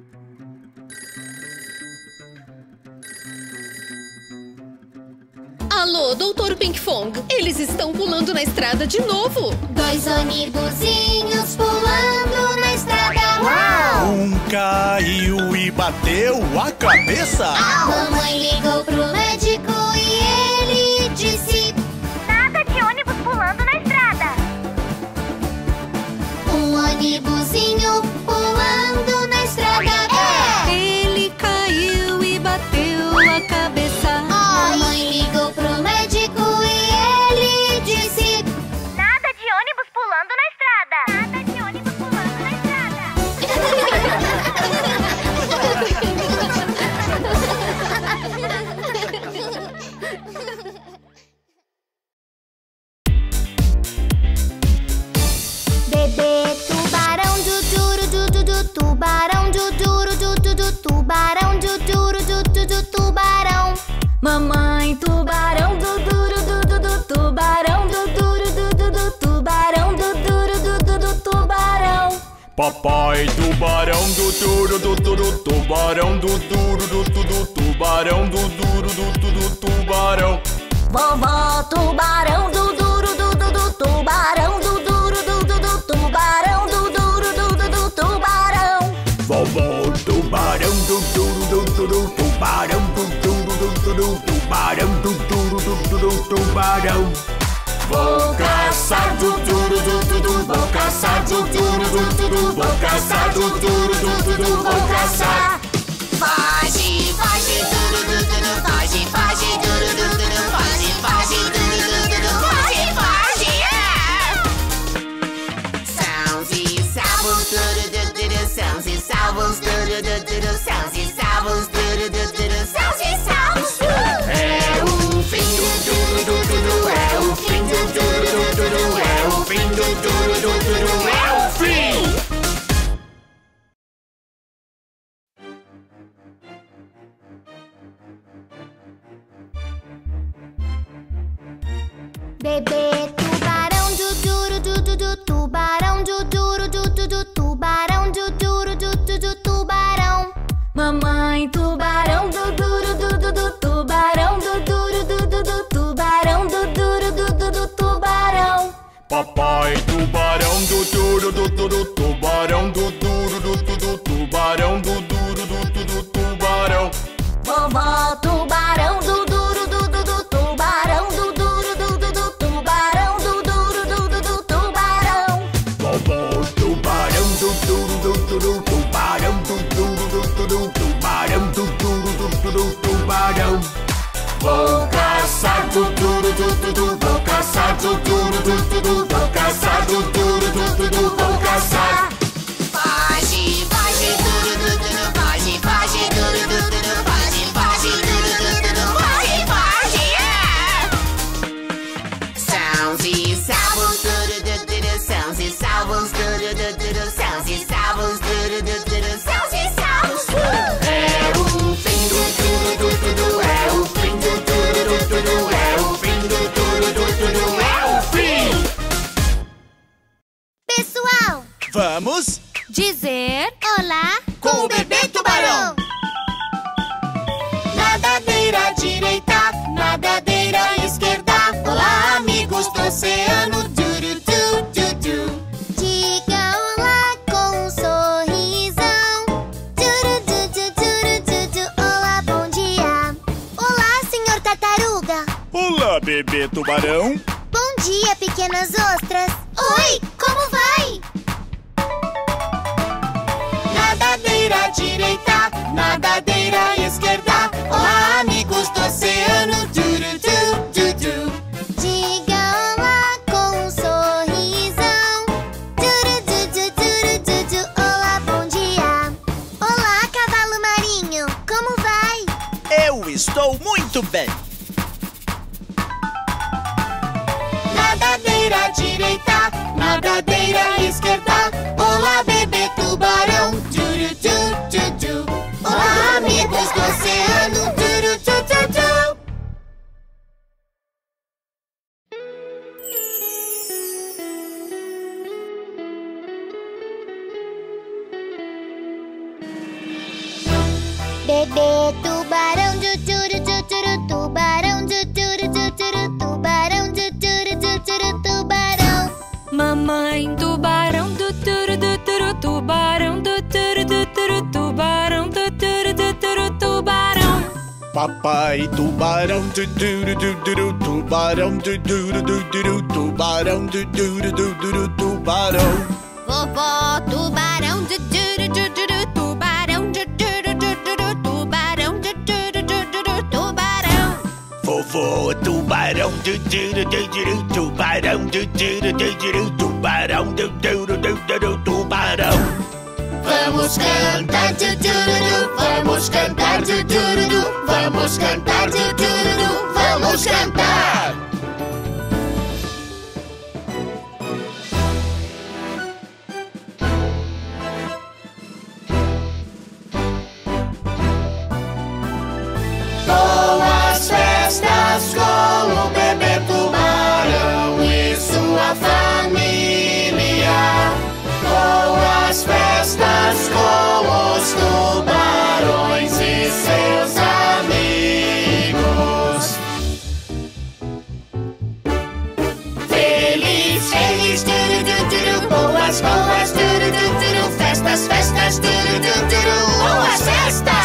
Alô, doutor Pink Fong, eles estão pulando na estrada de novo. dois ônibusinhos pulando na estrada. Uau! Um caiu e bateu a cabeça. Mamãe ligou pro médico e ele disse: Nada de ônibus pulando na estrada. um ônibusinho pulando na estrada. É! Ele caiu e bateu a cabeça. Mamãe ligou pro médico e ele disse: Nada de ônibus pulando na estrada. Nada de ônibus pulando na estrada. Bebê tubarão du duro du du du tubarão du duro du du du tubarão du duro du du du tubarão. Mamãe tubarão do duro du du du tubarão do duro du du du tubarão do duro du du du tubarão. Papai tubarão do duro do duro tubarão do duro do duro tubarão do duro do duro tubarão. Vovó tubarão do duro du du du tubarão do duro du du du tubarão do duro du du du tubarão. Vovó tubarão do duro do duro tubarão do duro do duro tubarão do duro do duro tubarão. Vou caçar do duro do duro, vou caçar do duro do duro, vou caçar do duro do duro, vou caçar. Foge, foge, duro, duro, duro, foge, foge, duro, duro, duro, foge, foge, duro, duro, duro, foge, foge, yeah! Sãos e salvos, duro, duro, duro, sãos e salvos, duro, duro, duro, sãos e salvos, duro, duro, duro, sãos e salvos. É o fim do duro, duro, duro, é o fim do duro, duro, duro, é o fim do duro, duro, duro, é o fim. Bebê tubarão du duro du du du tubarão du duro du du du tubarão du duro du du du tubarão. Mamãe tubarão do duro du du du tubarão do duro du du du tubarão do duro du du du tubarão. Papai tubarão do duro do duro tubarão do duro do duro tubarão do duro do duro tubarão. Vovó tubarão do duro du du du tubarão do duro du du du Sãos e salvos, turururu, sãos e salvos, turururu, sãos e salvos, turururu, sãos e salvos. É o fim do turururu, é o fim do turururu, é o fim do turururu, é o fim. Pessoal, vamos dizer olá com o bebê tubarão. Nadadeira direita, nadadeira esquerda. Olá, amigos do oceano. Duru, du, du, du. Diga olá com um sorrisão. Duru, du, du, duru, du, du. Olá, bom dia. Olá, senhor tartaruga. Olá, bebê tubarão. Bom dia, pequenas ostras. Oi, como vai? Nadadeira direita, nadadeira esquerda. Olá, amigos do oceano. Duru, du, du, du. Diga olá com um sorrisão. Duru, du, du, duru, du, du. Olá, bom dia. Olá, cavalo marinho. Como vai? Eu estou muito bem. Nadadeira direita, nadadeira esquerda. Olá, bebê tubarão. Duru, du, du, du. Olá, amigos do oceano. Duru, du, du, du. Bebê tubarão, juturu, juturu, tubarão, juturu, juturu, tubarão, juturu, juturu, tubarão. Mamãe tubarão, tuturu, tuturu, tubarão, tuturu, tuturu, tubarão, tuturu, tuturu, tubarão. Papai tubarão, tuturu, tuturu, tubarão, tuturu, tuturu, tubarão, tuturu, tuturu, tubarão. Vovó tubarão, juturu, juturu, tubarão, juturu, juturu, tubarão, juturu, juturu, tubarão. Vovô tubarão, tuturu, tuturu, tubarão, tuturu, tuturu, tubarão, tuturu, tuturu, tubarão. Vamos cantar, tuturu, vamos cantar, tuturu, vamos cantar, tuturu, vamos cantar. Boas festas com o bebê tubarão e sua família. Boas festas com os tubarões e seus amigos. Feliz, feliz, turu, turu, turu. Boas, boas, turu, turu, turu. Festas, festas, turu, turu, turu. Boas festas!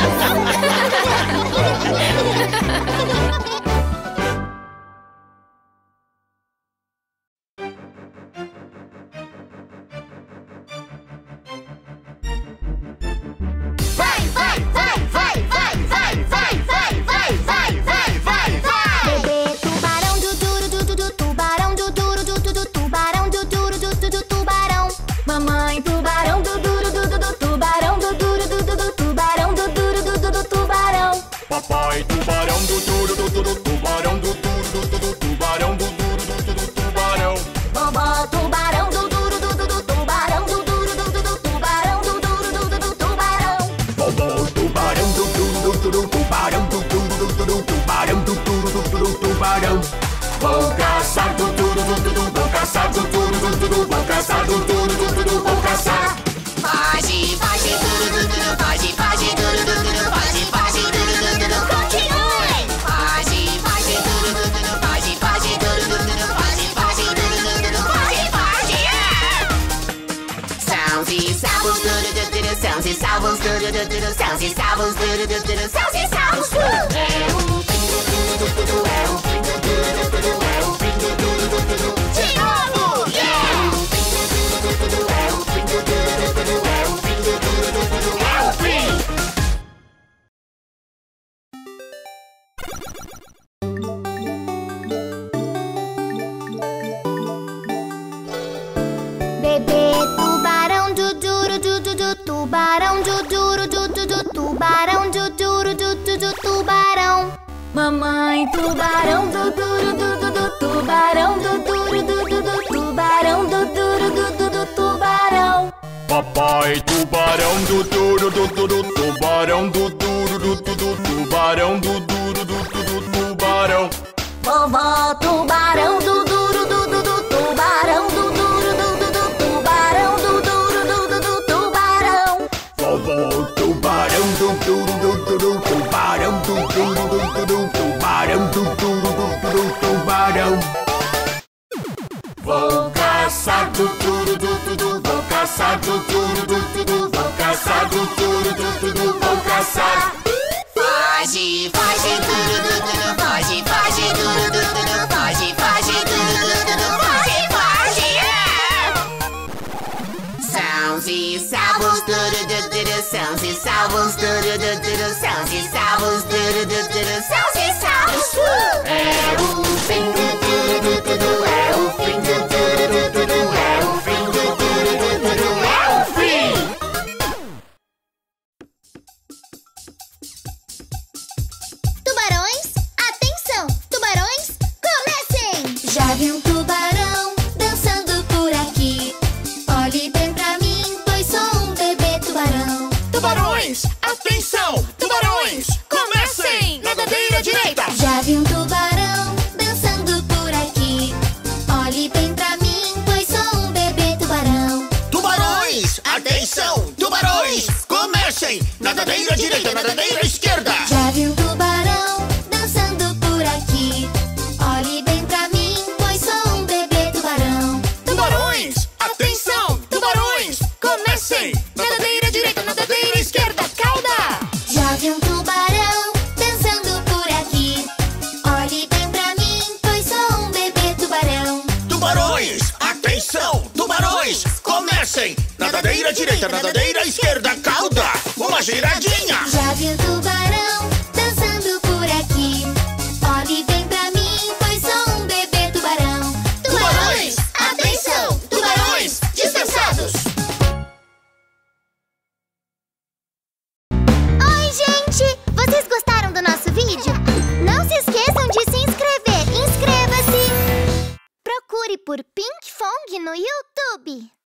Vai, vai, vai, vai, vai, vai, vai, vai, vai, vai, vai, vai, vai. Bebê tubarão, juturu, juturu, tubarão, juturu, juturu, tubarão, juturu, juturu, tubarão. Mamãe tubarão, duduru, dudu, tubarão, duduru, dudu, tubarão, duduru, dudu, tubarão. Papai tubarão, tuturu, tuturu, tubarão, tuturu, tuturu, tubarão, tuturu, tuturu, tubarão. Vovó tubarão, duduru, dudu, tubarão, duduru, dudu, tubarão, duduru, dudu, tubarão. Vovô tubarão, tuturu, tuturu, tubarão, tuturu, tuturu, tubarão, tuturu, tuturu, tubarão. Vou caçar, tuturu, tuturu, vou caçar, tuturu, tuturu, vou caçar, tuturu, tuturu, vou caçar. Foge, foge, turu, turu, foge, foge, turu, turu, foge, foge, turu, turu, continue. Foge, foge, turu, turu, foge, foge, turu, turu, foge, foge, turu, turu, foge, foge, yeah! Sãos e salvos, turu, turu, sãos e salvos, turu, turu, sãos e salvos, turu, turu, sãos e salvos. É o fim do turu, turu, é o fim do turu, turu, é o fim do turu, turu. De novo, yeah! É o fim do turu, turu, é o fim do turu, turu, é o fim do turu, turu, é o fim. Bebê tubarão, juturu, juturu, tubarão, juturu, juturu, tubarão, juturu, juturu, tubarão. Mamãe tubarão, duduru, dudu, tubarão, dudu. Papai tubarão do duro do duro, tubarão do duro do duro, tubarão do duro do duro, tubarão. Vovó tubarão do duro do du du, tubarão do duro do du du, tubarão do duro do du du, tubarão. Vovó tubarão do duro do duro, tubarão do duro do duro, tubarão do duro do duro, tubarão. Vou caçar do duro do duro, vou caçar do duro do duro, vou caçar do duro do duro, vou caçar. Foge, foge, duro, duro, duro, foge, foge, duro, duro, duro, foge, foge, duro, duro, duro, foge, foge, yeah! Sãos e salvos, duro, duro, duro, sãos e salvos, duro, duro, duro, sãos e salvos, duro, duro, duro, sãos e salvos. É o fim do duro, duro, duro, é o fim do duro, duro, duro, é o fim do duro, duro, duro, é o fim. Tubarões, atenção! Tubarões, comecem! Já vi um tubarão dançando por aqui. Olhe bem pra mim, pois sou um bebê tubarão. Tubarões, atenção! Tubarões, comecem! Nadadeira direita! Já vi um tubarão dançando por aqui. Olhe bem pra mim, pois sou um bebê tubarão. Tubarões, atenção! Tubarões, comecem! Nadadeira direita, nadadeira esquerda! Já vi um tubarão dançando por aqui. Olhe bem pra mim, pois sou um bebê tubarão. Tubarões, atenção! Tubarões, comecem! Nadadeira direita, nadadeira esquerda, cauda! Já vi um tubarão dançando por aqui. Olhe bem pra mim, pois sou um bebê tubarão. Tubarões, atenção! Tubarões, comecem! Nadadeira direita, nadadeira esquerda, cauda! Uma giradinha! Já vi um tubarão dançando por aqui. Olhe bem pra mim, pois sou um bebê tubarão. Tubarões, atenção! Tubarões, dispensados! Oi, gente! Vocês gostaram do nosso vídeo? Não se esqueçam de se inscrever. Inscreva-se! Procure por Pink Fong no YouTube.